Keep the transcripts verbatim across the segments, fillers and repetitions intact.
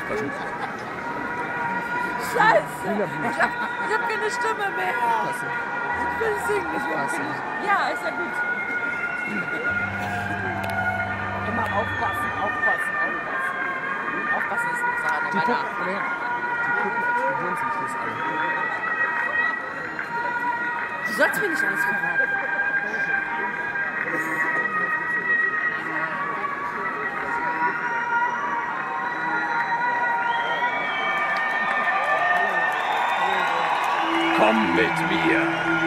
sprechen. Scheiße! Ich hab, ich hab keine Stimme mehr! Klasse. Ich will singen, ich will Klasse. singen. Ja, ist ja gut. Immer aufpassen, aufpassen, aufpassen. Aufpassen ist eine Sache, Die meiner. Puppen, die Puppen explodieren zum Schluss alle. Du sollst mir nicht alles verraten. Komm mit mir!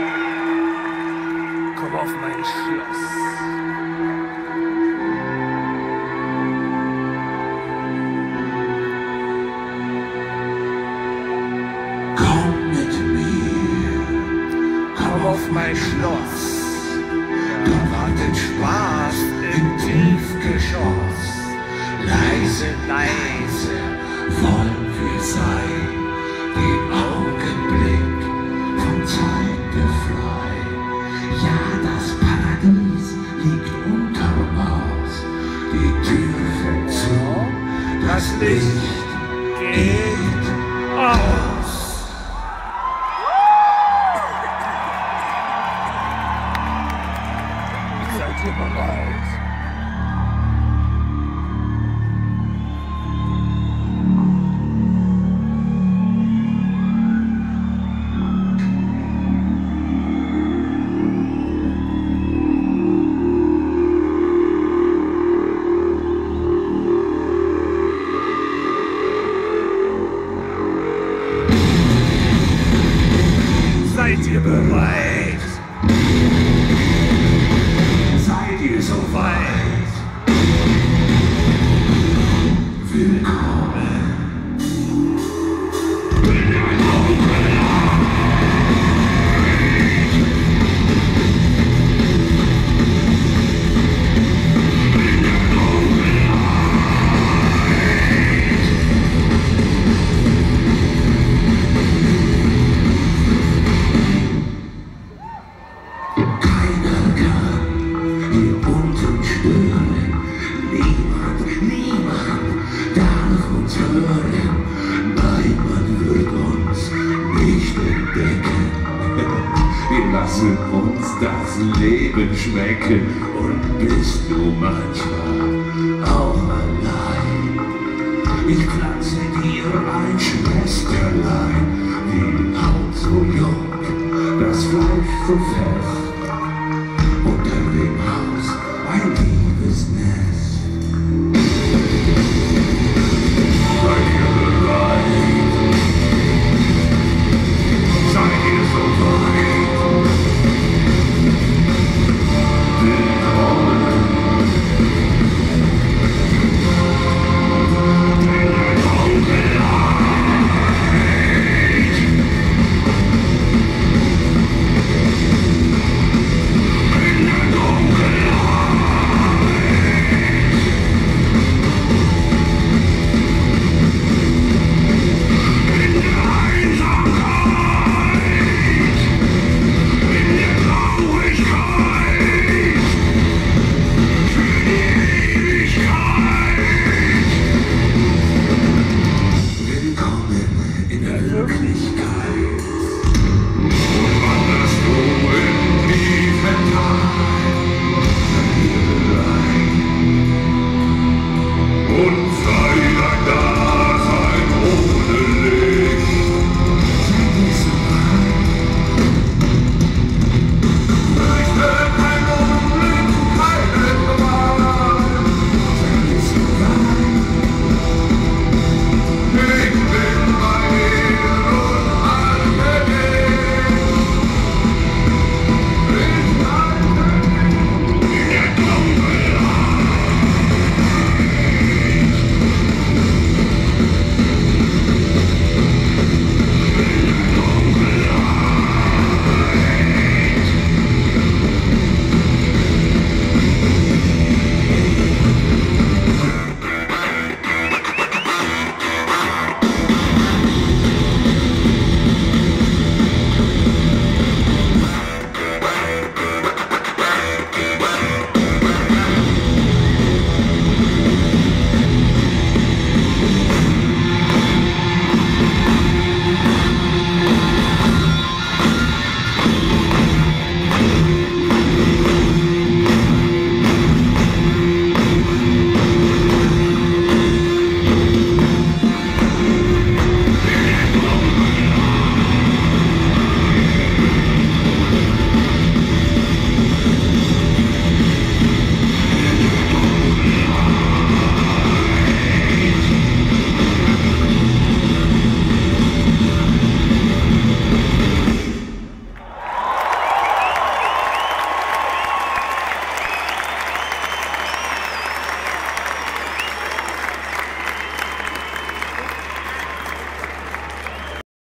Komm auf mein Schloss! Komm mit mir, komm auf mein Schloss. Da wartet Spaß im Tiefgeschoss. Leise, leise wollen wir sein, den Augenblick von Zeit befreit. Ja, das Paradies liegt unterm Haus, die Tür fällt zu, das Licht geht aus. Seid ihr bereit? Seid ihr bereit? Seid ihr soweit? Willkommen. Wir lassen uns das Leben schmecken und bist du manchmal auch allein. Ich pflanze dir ein Schwesterlein, die Haut so jung, das Fleisch so fest, unter dem Haus ein Liebesnest. Seid ihr bereit? Seid ihr soweit? Willkommen in der Wirklichkeit.